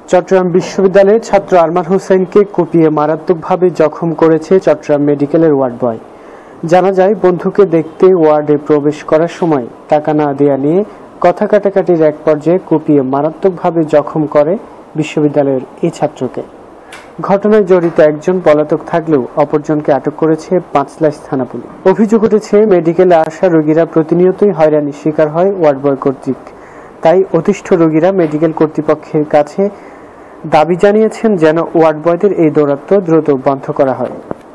চট্টগ্রাম বিশ্ববিদ্যালয়ের ছাত্র আরমান হোসেনকে কুপিয়ে মারাত্মকভাবে জখম করেছে চট্টগ্রাম মেডিকেলের ওয়ার্ড বয়। জানা যায়, বন্ধুকে দেখতে ওয়ার্ডে প্রবেশ করার সময় টাকা না দেয়া নিয়ে কথা কাটাকাটির এক পর্যায়ে কুপিয়ে মারাত্মকভাবে জখম করে বিশ্ববিদ্যালয়ের এই ছাত্রকে। ঘটনায় জড়িত একজন পলাতক থাকলেও অপরজনকে আটক করেছে পাঁচলাইশ থানা পুলিশ। অভিযোগ উঠেছে, মেডিকেলে আসা রোগীরা প্রতিনিয়তই হয়রানির শিকার হয় ওয়ার্ড বয় কর্তৃক। তাই অতিষ্ঠ রোগীরা মেডিকেল কর্তৃপক্ষের কাছে দাবি জানিয়েছেন যেন ওয়ার্ড বয়দের এই দৌরাত্ম্য দ্রুত বন্ধ করা হয়।